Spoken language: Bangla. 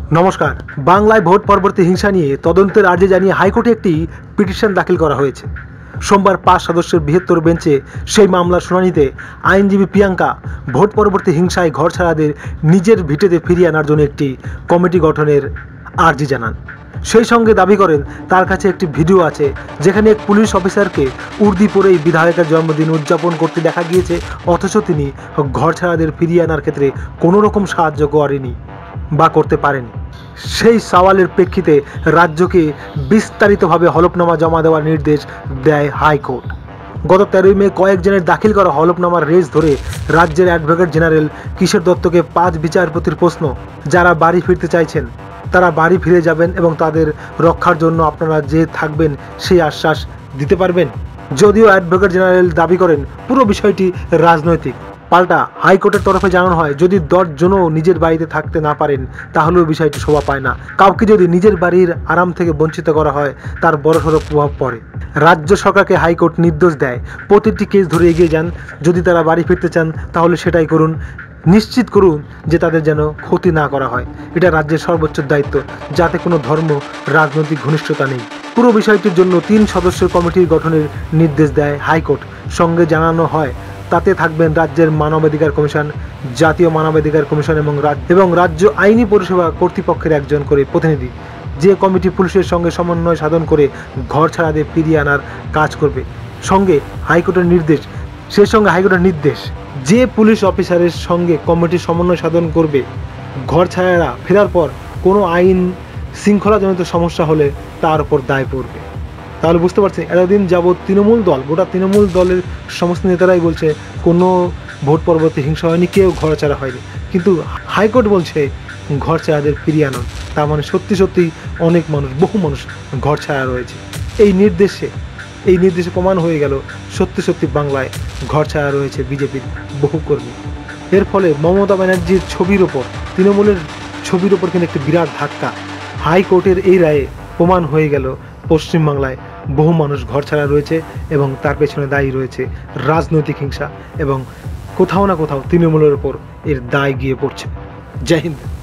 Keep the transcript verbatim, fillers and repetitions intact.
নমস্কার। বাংলায় ভোট পরবর্তী হিংসা নিয়ে তদন্তের আর্জি জানিয়ে হাইকোর্টে একটি পিটিশন দাখিল করা হয়েছে। সোমবার পাঁচ সদস্যের বৃহত্তর বেঞ্চে সেই মামলার শুনানিতে আইনজীবী প্রিয়াঙ্কা ভোট পরবর্তী হিংসায় ঘর ছাড়াদের নিজের ভিটেতে ফিরিয়ে আনার জন্য একটি কমিটি গঠনের আর্জি জানান। সেই সঙ্গে দাবি করেন তার কাছে একটি ভিডিও আছে যেখানে এক পুলিশ অফিসারকে উর্দি পরেই বিধায়কের জন্মদিন উদযাপন করতে দেখা গিয়েছে, অথচ তিনি ঘর ছাড়াদের ফিরিয়ে আনার ক্ষেত্রে কোনো রকম সাহায্য করেনি বা করতে পারেনি। সেই সওয়ালের প্রেক্ষিতে রাজ্যকে বিস্তারিতভাবে হলফনামা জমা দেওয়ার নির্দেশ দেয় হাইকোর্ট। গত তেরোই মে কয়েকজনের দাখিল করা হলফনামার রেস ধরে রাজ্যের অ্যাডভোকেট জেনারেল কিশোর দত্তকে পাঁচ বিচারপতির প্রশ্ন, যারা বাড়ি ফিরতে চাইছেন তারা বাড়ি ফিরে যাবেন এবং তাদের রক্ষার জন্য আপনারা যে থাকবেন সেই আশ্বাস দিতে পারবেন। যদিও অ্যাডভোকেট জেনারেল দাবি করেন পুরো বিষয়টি রাজনৈতিক, পাল্টা হাইকোর্টের তরফে জানানো হয় যদি দশজনও নিজের বাড়িতে থাকতে না পারেন তাহলেও বিষয়টি শোভা পায় না। কাউকে যদি নিজের বাড়ির আরাম থেকে বঞ্চিত করা হয় তার বড়সড় প্রভাব পড়ে। রাজ্য সরকারকে হাইকোর্ট নির্দেশ দেয় প্রতিটি কেস ধরে এগিয়ে যান, যদি তারা বাড়ি ফিরতে চান তাহলে সেটাই করুন, নিশ্চিত করুন যে তাদের যেন ক্ষতি না করা হয়। এটা রাজ্যের সর্বোচ্চ দায়িত্ব, যাতে কোনো ধর্ম রাজনৈতিক ঘনিষ্ঠতা নেই। পুরো বিষয়টির জন্য তিন সদস্যের কমিটির গঠনের নির্দেশ দেয় হাইকোর্ট। সঙ্গে জানানো হয় তাতে থাকবেন রাজ্যের মানবাধিকার কমিশন, জাতীয় মানবাধিকার কমিশন এবং এবং রাজ্য আইনি পরিষেবা কর্তৃপক্ষের একজন করে প্রতিনিধি। যে কমিটি পুলিশের সঙ্গে সমন্বয় সাধন করে ঘর ছাড়াদের ফিরিয়ে আনার কাজ করবে। সঙ্গে হাইকোর্টের নির্দেশ সেই সঙ্গে হাইকোর্টের নির্দেশ যে পুলিশ অফিসারের সঙ্গে কমিটি সমন্বয় সাধন করবে, ঘর ছাড়ারা ফেরার পর কোনো আইন শৃঙ্খলাজনিত সমস্যা হলে তার উপর দায় পড়বে। তাহলে বুঝতে পারছেন, এতদিন যাবৎ তৃণমূল দল গোটা তৃণমূল দলের সমস্ত নেতারাই বলছে কোনো ভোট পরবর্তী হিংসা হয়নি, কেউ ঘর ছাড়া হয়নি, কিন্তু হাইকোর্ট বলছে ঘর ছাড়াদের ফিরিয়ে আনুন। তার মানে সত্যি সত্যি অনেক মানুষ, বহু মানুষ ঘর ছাড়া রয়েছে। এই নির্দেশে এই নির্দেশে প্রমাণ হয়ে গেল সত্যি সত্যি বাংলায় ঘর ছাড়া রয়েছে বিজেপির বহু কর্মী। এর ফলে মমতা ব্যানার্জির ছবির ওপর, তৃণমূলের ছবির ওপর কিন্তু একটি বিরাট ধাক্কা। হাইকোর্টের এই রায়ে প্রমাণ হয়ে গেল পশ্চিমবাংলায় বহু মানুষ ঘর ছাড়া রয়েছে এবং তার পেছনে দায়ী রয়েছে রাজনৈতিক হিংসা, এবং কোথাও না কোথাও তৃণমূলের ওপর এর দায় গিয়ে পড়ছে। জয় হিন্দ।